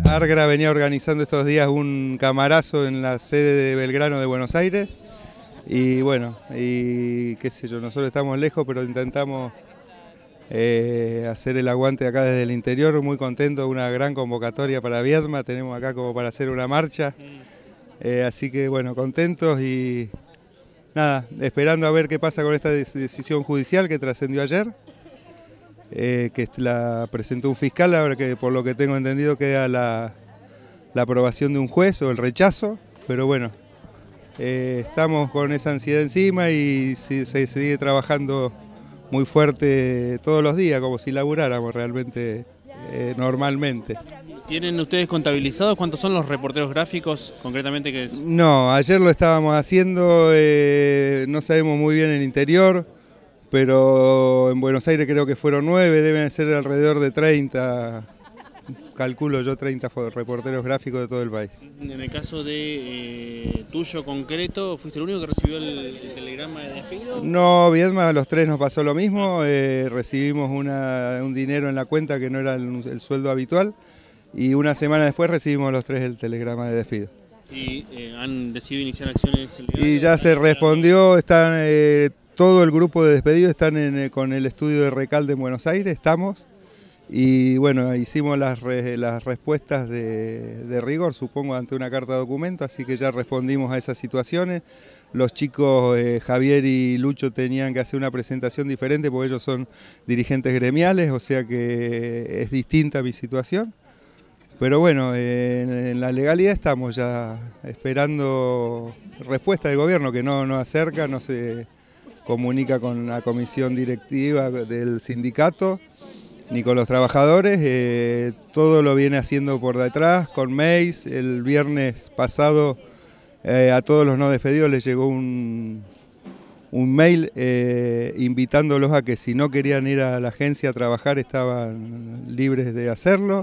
Argra venía organizando estos días un camarazo en la sede de Belgrano de Buenos Aires y bueno, y qué sé yo, nosotros estamos lejos pero intentamos hacer el aguante acá desde el interior, muy contentos, una gran convocatoria para Viedma, tenemos acá como para hacer una marcha, así que bueno, contentos y nada, esperando a ver qué pasa con esta decisión judicial que trascendió ayer. Que la presentó un fiscal, ahora que por lo que tengo entendido queda la aprobación de un juez o el rechazo, pero bueno, estamos con esa ansiedad encima y se sigue trabajando muy fuerte todos los días, como si laburáramos realmente normalmente. ¿Tienen ustedes contabilizados cuántos son los reporteros gráficos concretamente que es? No, ayer lo estábamos haciendo, no sabemos muy bien el interior, pero en Buenos Aires creo que fueron 9, deben ser alrededor de 30, calculo yo 30 reporteros gráficos de todo el país. En el caso de tuyo concreto, ¿fuiste el único que recibió el telegrama de despido? No, Viedma, a los 3 nos pasó lo mismo, recibimos un dinero en la cuenta que no era el sueldo habitual y una semana después recibimos los 3 el telegrama de despido. ¿Y han decidido iniciar acciones legales? Y ya se respondió, están... todo el grupo de despedidos están con el estudio de Recalde en Buenos Aires, estamos, y bueno, hicimos las respuestas de rigor, supongo, ante una carta de documento, así que ya respondimos a esas situaciones. Los chicos Javier y Lucho tenían que hacer una presentación diferente porque ellos son dirigentes gremiales, o sea que es distinta mi situación. Pero bueno, en la legalidad estamos ya esperando respuesta del gobierno, que no acerca, no se comunica con la comisión directiva del sindicato ni con los trabajadores, todo lo viene haciendo por detrás con mails. El viernes pasado a todos los no despedidos les llegó un mail invitándolos a que si no querían ir a la agencia a trabajar estaban libres de hacerlo.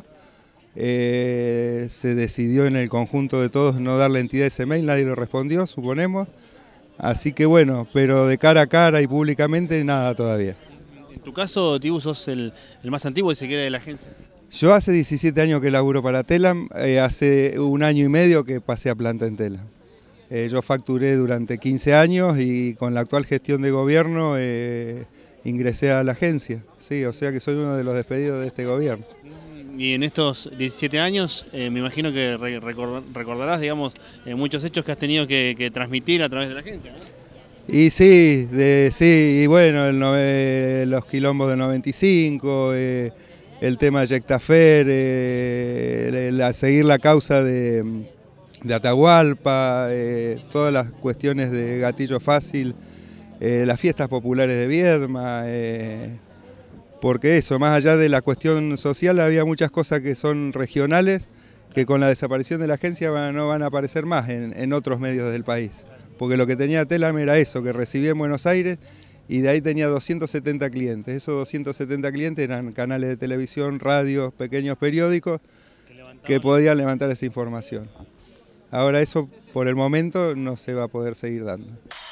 Se decidió en el conjunto de todos no darle entidad a ese mail, nadie lo respondió, suponemos. Así que bueno, pero de cara a cara y públicamente nada todavía. En tu caso, Tibu, sos el más antiguo y se queda de la agencia. Yo hace 17 años que laburo para Telam, hace 1 año y medio que pasé a planta en Telam. Yo facturé durante 15 años y con la actual gestión de gobierno ingresé a la agencia. Sí, o sea que soy uno de los despedidos de este gobierno. Y en estos 17 años, me imagino que recordarás, digamos, muchos hechos que has tenido que transmitir a través de la agencia, ¿no? Y sí, sí, y bueno, los quilombos del 95, el tema de Yectafer, seguir la causa de Atahualpa, todas las cuestiones de gatillo fácil, las fiestas populares de Viedma. Porque eso, más allá de la cuestión social, había muchas cosas que son regionales, que con la desaparición de la agencia no van a aparecer más en otros medios del país. Porque lo que tenía Telam era eso, que recibía en Buenos Aires y de ahí tenía 270 clientes. Esos 270 clientes eran canales de televisión, radios, pequeños periódicos que podían levantar esa información. Ahora eso por el momento no se va a poder seguir dando.